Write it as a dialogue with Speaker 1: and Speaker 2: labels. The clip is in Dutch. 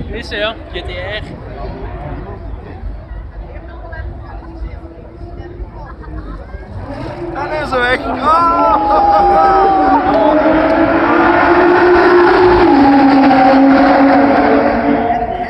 Speaker 1: Missen ja, GTR.
Speaker 2: En nu is ze weg. Oh!